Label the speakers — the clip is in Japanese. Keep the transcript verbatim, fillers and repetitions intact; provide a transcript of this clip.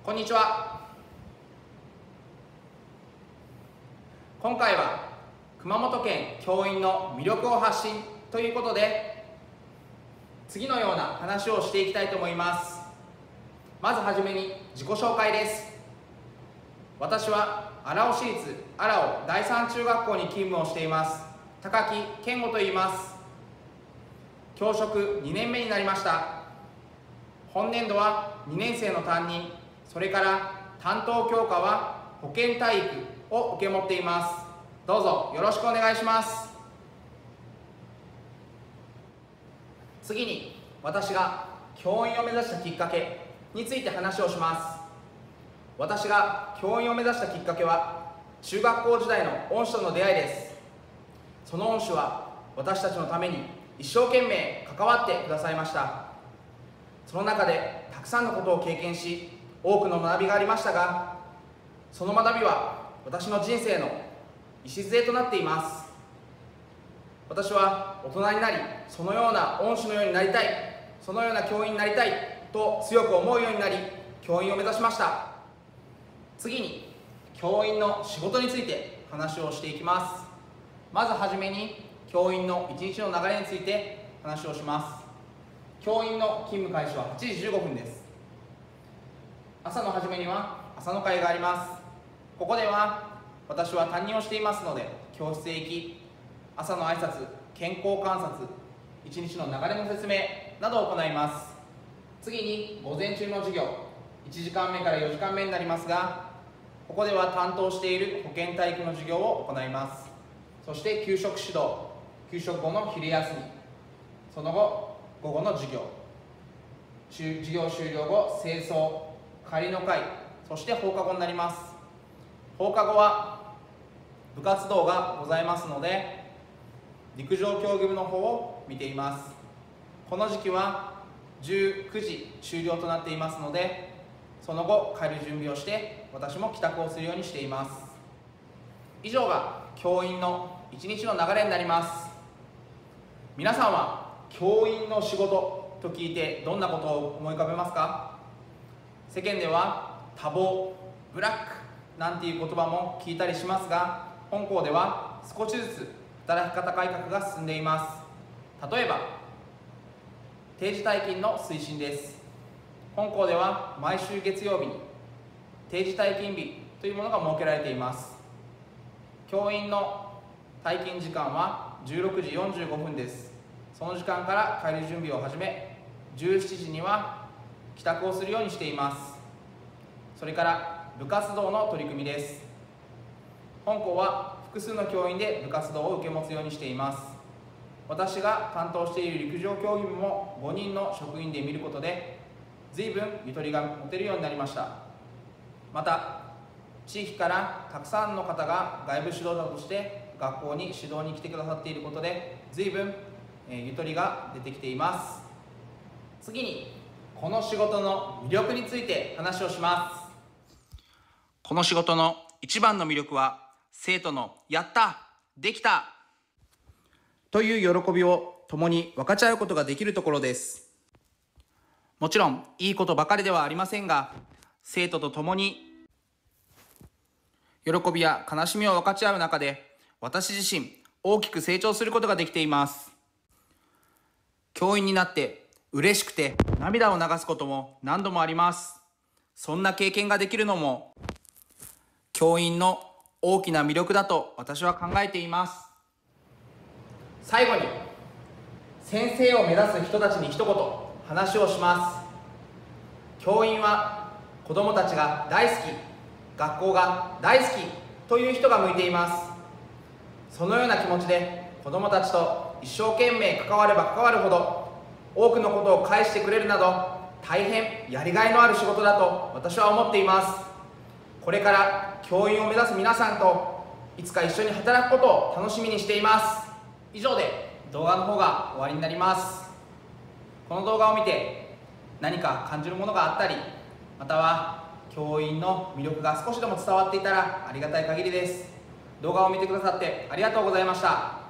Speaker 1: こんにちは。今回は熊本県教員の魅力を発信ということで、次のような話をしていきたいと思います。まずはじめに自己紹介です。私は荒尾市立荒尾第三中学校に勤務をしています高木健吾と言います。教職にねんめになりました。本年度はにねん生の担任、それから担当教科は保健体育を受け持っています。どうぞよろしくお願いします。次に私が教員を目指したきっかけについて話をします。私が教員を目指したきっかけは中学校時代の恩師との出会いです。その恩師は私たちのために一生懸命関わってくださいました。その中でたくさんのことを経験し、多くの学びがありましたが、その学びは私の人生の礎となっています。私は大人になり、そのような恩師のようになりたい、そのような教員になりたいと強く思うようになり、教員を目指しました。次に教員の仕事について話をしていきます。まずはじめに教員の一日の流れについて話をします。教員の勤務開始ははちじじゅうごふんです。朝の初めには朝の会があります。ここでは私は担任をしていますので、教室へ行き、朝の挨拶、健康観察、一日の流れの説明などを行います。次に午前中の授業、いちじかんめからよじかんめになりますが、ここでは担当している保健体育の授業を行います。そして給食指導、給食後の昼休み、その後午後の授業、授業終了後清掃、帰りの会、そして放課後になります。放課後は部活動がございますので、陸上競技部の方を見ています。この時期はじゅうくじ終了となっていますので、その後帰る準備をして私も帰宅をするようにしています。以上が教員の一日の流れになります。皆さんは教員の仕事と聞いてどんなことを思い浮かべますか？世間では多忙、ブラックなんていう言葉も聞いたりしますが、本校では少しずつ働き方改革が進んでいます。例えば定時退勤の推進です。本校では毎週月曜日に定時退勤日というものが設けられています。教員の退勤時間はじゅうろくじよんじゅうごふんです。その時間から帰る準備を始め、じゅうしちじには帰宅をするようにしています。それから部活動の取り組みです。本校は複数の教員で部活動を受け持つようにしています。私が担当している陸上競技部もごにんの職員で見ることで、随分ゆとりが持てるようになりました。また地域からたくさんの方が外部指導者として学校に指導に来てくださっていることで、随分ゆとりが出てきています。次にこの仕事の魅力について話をします。この仕事の一番の魅力は、生徒のやった、できたという喜びを共に分かち合うことができるところです。もちろんいいことばかりではありませんが、生徒と共に喜びや悲しみを分かち合う中で、私自身大きく成長することができています。教員になって嬉しくて涙を流すことも何度もあります。そんな経験ができるのも教員の大きな魅力だと私は考えています。最後に先生を目指す人たちに一言話をします。教員は子どもたちが大好き、学校が大好きという人が向いています。そのような気持ちで子どもたちと一生懸命関われば関わるほど、多くのことを返してくれるなど、大変やりがいのある仕事だと私は思っています。これから教員を目指す皆さんといつか一緒に働くことを楽しみにしています。以上で動画の方が終わりになります。この動画を見て何か感じるものがあったり、または教員の魅力が少しでも伝わっていたらありがたい限りです。動画を見てくださってありがとうございました。